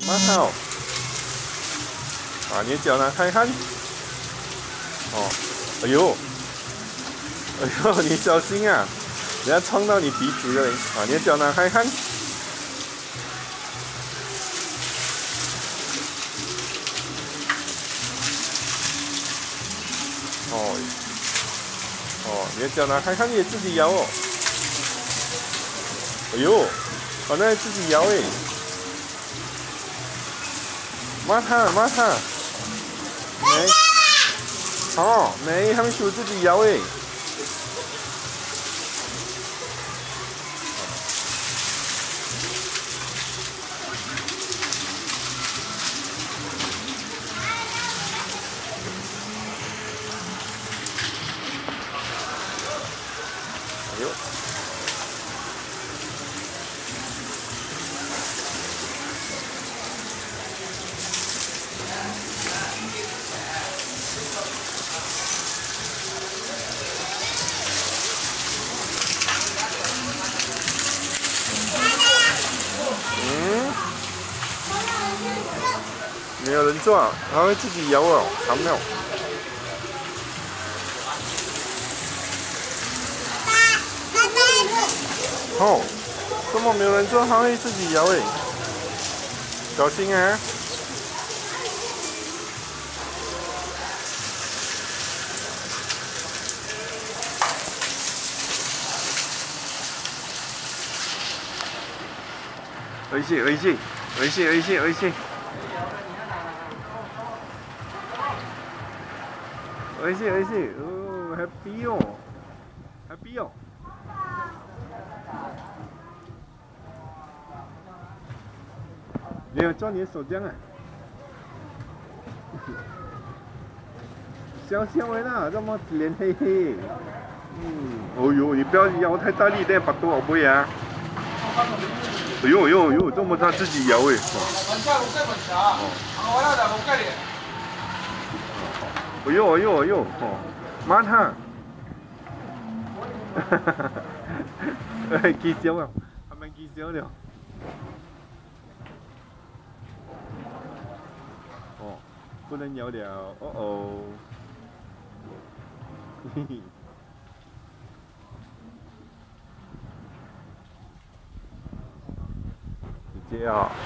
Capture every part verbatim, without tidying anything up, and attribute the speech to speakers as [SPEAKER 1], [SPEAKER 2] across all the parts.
[SPEAKER 1] 蛮好。啊，你的脚拿开看。哦，哎呦，哎呦，你小心啊！等下撞到你鼻子了。啊，你的脚拿开看。哦，哦，你的脚拿开看，你也自己摇哦。哎呦，好像自己摇诶。骂他，骂他。没。哦，没，他们说自己摇诶。哎呦。嗯，没有人做，它会自己摇哦，好妙。哦，这么没有人做，它会自己摇诶，小心啊！危险！危险！危险！危险！危险！危险！危险！哦 ，happy 哦 ，happy 哦。你有做你的手这样啊？小小的啦，这么脸黑黑。嗯，哦呦，你不要摇太大力，等下把肚好不会啊。哎呦哎呦哎呦，这么大自己摇诶。哦。哎呦哎呦哎呦，哦，骂他。哈哈哈！哎，记小了，还蛮记小了。哦，不能摇了，哦哦。嘿嘿。姐姐啊。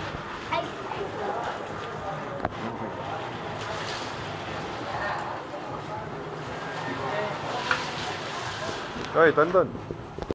[SPEAKER 1] 哎，等等。